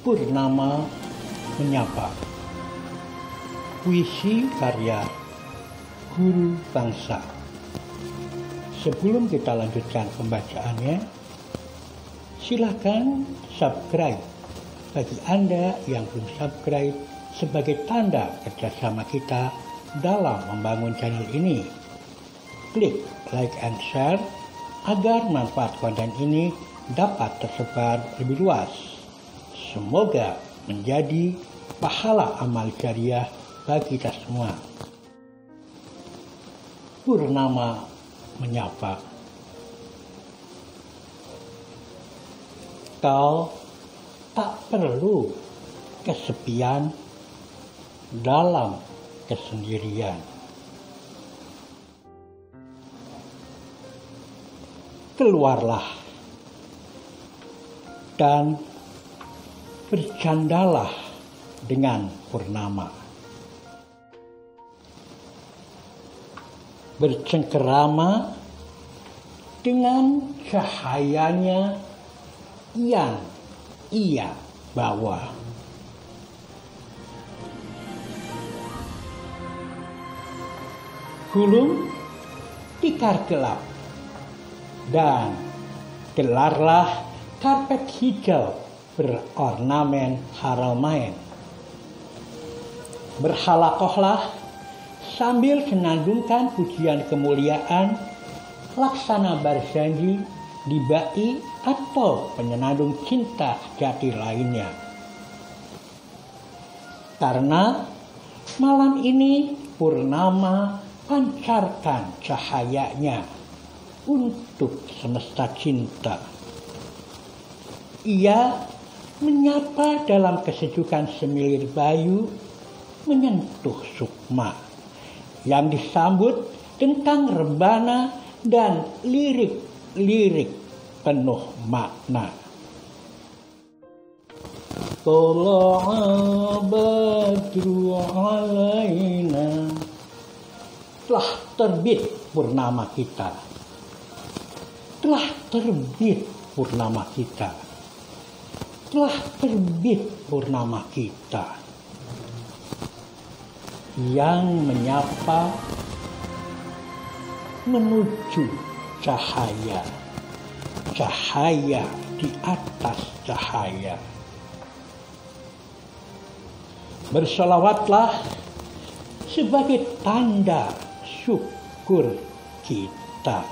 Purnama Menyapa. Puisi karya guru bangsa. Sebelum kita lanjutkan pembacaannya, silakan subscribe bagi Anda yang belum subscribe sebagai tanda kerjasama kita dalam membangun channel ini. Klik like and share agar manfaat konten ini dapat tersebar lebih luas. Semoga menjadi pahala amal jariah bagi kita semua. Purnama Menyapa. Kau tak perlu kesepian dalam kesendirian. Keluarlah dan bercandalah dengan purnama. Bercengkerama dengan cahayanya yang ia bawa. Gulung tikar gelap dan gelarlah karpet hijau berornamen haramain. Berhalakohlah sambil senandungkan pujian kemuliaan laksana Barzanji, Dibai atau penyenandung cinta jati lainnya. Karena malam ini purnama pancarkan cahayanya untuk semesta cinta. Ia menyapa dalam kesejukan semilir bayu, menyentuh sukma yang disambut tentang rebana dan lirik-lirik penuh makna. Tala'a badru alaina. Telah terbit purnama kita. Telah terbit purnama kita. Telah terbit purnama kita yang menyapa menuju cahaya, cahaya di atas cahaya. Bersolawatlah sebagai tanda syukur kita.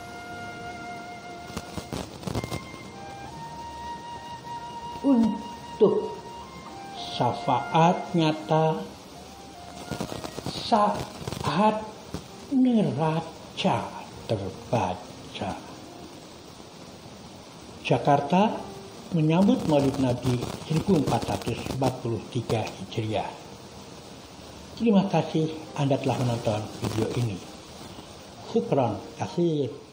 Untuk syafaat nyata saat neraca terbaca. Jakarta menyambut Maulid Nabi 1443 Hijriah. Terima kasih Anda telah menonton video ini. Syukron kasih.